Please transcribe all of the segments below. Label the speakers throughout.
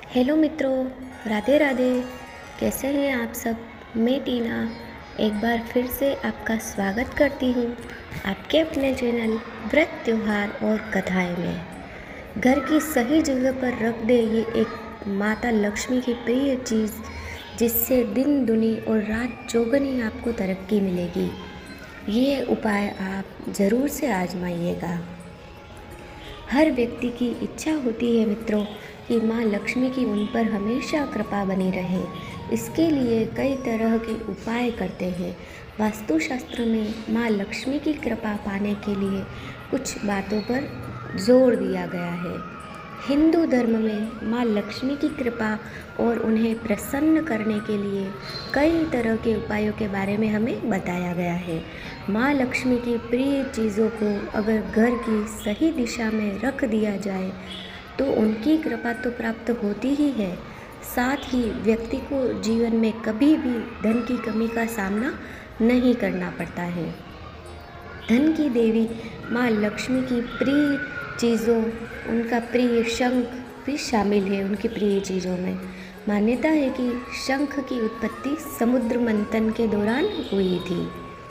Speaker 1: Hello मित्रों, राधे राधे। कैसे हैं आप सब। मैं टीना एक बार फिर से आपका स्वागत करती हूँ आपके अपने चैनल व्रत त्योहार और कथाएं में। घर की सही जगह पर रख दे ये एक माता लक्ष्मी की प्रिय चीज़, जिससे दिन दुनी और रात चौगुनी आपको तरक्की मिलेगी। ये उपाय आप ज़रूर से आजमाइएगा। हर व्यक्ति की इच्छा होती है मित्रों कि माँ लक्ष्मी की उन पर हमेशा कृपा बनी रहे। इसके लिए कई तरह के उपाय करते हैं। वास्तुशास्त्र में माँ लक्ष्मी की कृपा पाने के लिए कुछ बातों पर जोर दिया गया है। हिंदू धर्म में माँ लक्ष्मी की कृपा और उन्हें प्रसन्न करने के लिए कई तरह के उपायों के बारे में हमें बताया गया है। माँ लक्ष्मी की प्रिय चीज़ों को अगर घर की सही दिशा में रख दिया जाए तो उनकी कृपा तो प्राप्त होती ही है, साथ ही व्यक्ति को जीवन में कभी भी धन की कमी का सामना नहीं करना पड़ता है। धन की देवी माँ लक्ष्मी की प्रिय चीज़ों, उनका प्रिय शंख भी शामिल है उनकी प्रिय चीज़ों में। मान्यता है कि शंख की उत्पत्ति समुद्र मंथन के दौरान हुई थी।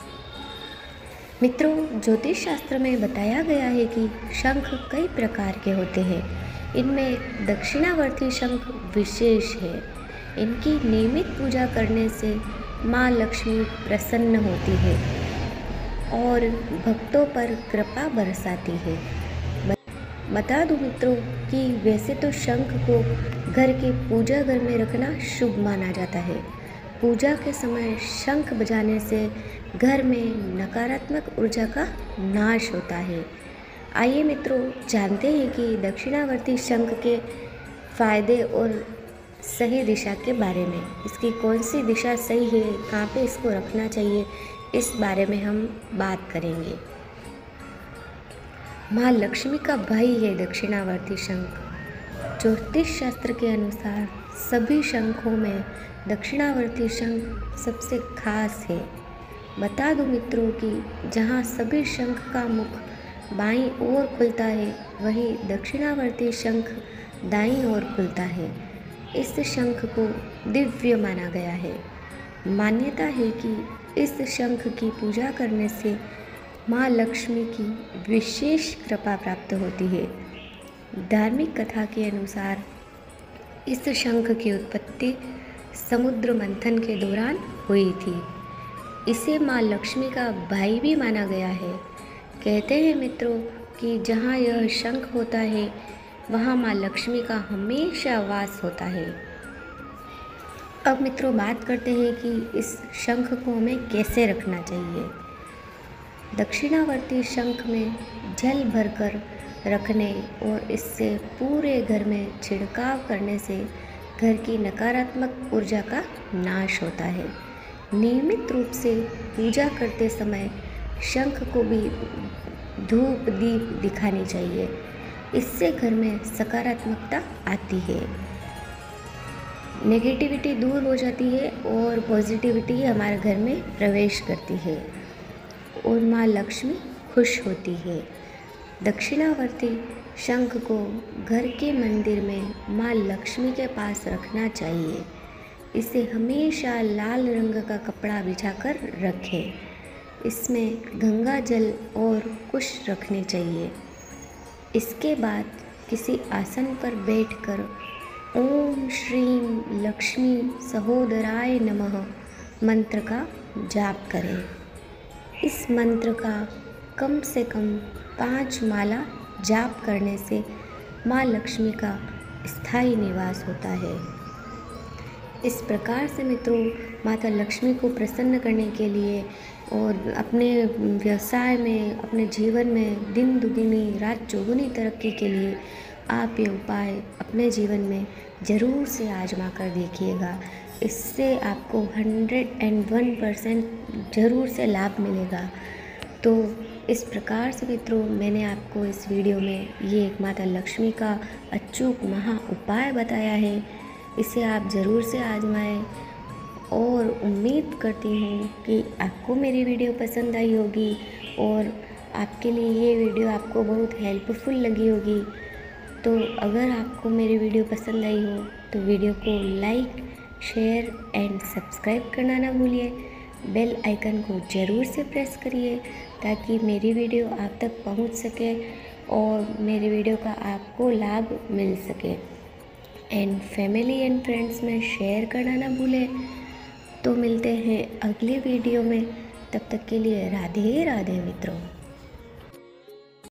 Speaker 1: मित्रों, ज्योतिष शास्त्र में बताया गया है कि शंख कई प्रकार के होते हैं। इनमें दक्षिणावर्ती शंख विशेष है। इनकी नियमित पूजा करने से माँ लक्ष्मी प्रसन्न होती है और भक्तों पर कृपा बरसाती है। बता दूं मित्रों कि वैसे तो शंख को घर के पूजा घर में रखना शुभ माना जाता है। पूजा के समय शंख बजाने से घर में नकारात्मक ऊर्जा का नाश होता है। आइए मित्रों, जानते हैं कि दक्षिणावर्ती शंख के फायदे और सही दिशा के बारे में। इसकी कौन सी दिशा सही है, कहाँ पे इसको रखना चाहिए, इस बारे में हम बात करेंगे। माँ लक्ष्मी का भाई है दक्षिणावर्ती शंख। ज्योतिष शास्त्र के अनुसार सभी शंखों में दक्षिणावर्ती शंख सबसे खास है। बता दूं मित्रों कि जहाँ सभी शंख का मुख बाईं ओर खुलता है, वहीं दक्षिणावर्ती शंख दाईं ओर खुलता है। इस शंख को दिव्य माना गया है। मान्यता है कि इस शंख की पूजा करने से माँ लक्ष्मी की विशेष कृपा प्राप्त होती है। धार्मिक कथा के अनुसार इस शंख की उत्पत्ति समुद्र मंथन के दौरान हुई थी। इसे माँ लक्ष्मी का भाई भी माना गया है। कहते हैं मित्रों कि जहाँ यह शंख होता है वहाँ माँ लक्ष्मी का हमेशा वास होता है। अब मित्रों, बात करते हैं कि इस शंख को हमें कैसे रखना चाहिए। दक्षिणावर्ती शंख में जल भरकर रखने और इससे पूरे घर में छिड़काव करने से घर की नकारात्मक ऊर्जा का नाश होता है। नियमित रूप से पूजा करते समय शंख को भी धूप दीप दिखानी चाहिए। इससे घर में सकारात्मकता आती है, नेगेटिविटी दूर हो जाती है और पॉजिटिविटी हमारे घर में प्रवेश करती है और माँ लक्ष्मी खुश होती है। दक्षिणावर्ती शंख को घर के मंदिर में माँ लक्ष्मी के पास रखना चाहिए। इसे हमेशा लाल रंग का कपड़ा बिछाकर रखें। इसमें गंगा जल और कुश रखने चाहिए। इसके बाद किसी आसन पर बैठकर ओम श्रीम लक्ष्मी सहोदराय नमः मंत्र का जाप करें। इस मंत्र का कम से कम 5 माला जाप करने से माँ लक्ष्मी का स्थायी निवास होता है। इस प्रकार से मित्रों, माता लक्ष्मी को प्रसन्न करने के लिए और अपने व्यवसाय में, अपने जीवन में दिन दुगनी रात चौगुनी तरक्की के लिए आप ये उपाय अपने जीवन में ज़रूर से आजमा कर देखिएगा। इससे आपको 101% ज़रूर से लाभ मिलेगा। तो इस प्रकार से मित्रों, मैंने आपको इस वीडियो में ये एक माता लक्ष्मी का अचूक महा उपाय बताया है। इसे आप ज़रूर से आजमाएं और उम्मीद करती हूँ कि आपको मेरी वीडियो पसंद आई होगी और आपके लिए ये वीडियो आपको बहुत हेल्पफुल लगी होगी। तो तो अगर आपको मेरी वीडियो पसंद आई हो तो वीडियो को लाइक, शेयर एंड सब्सक्राइब करना ना भूलिए। बेल आइकन को ज़रूर से प्रेस करिए ताकि मेरी वीडियो आप तक पहुंच सके और मेरी वीडियो का आपको लाभ मिल सके। एंड फैमिली एंड फ्रेंड्स में शेयर करना ना भूलें। तो मिलते हैं अगली वीडियो में, तब तक के लिए राधे राधे मित्रों।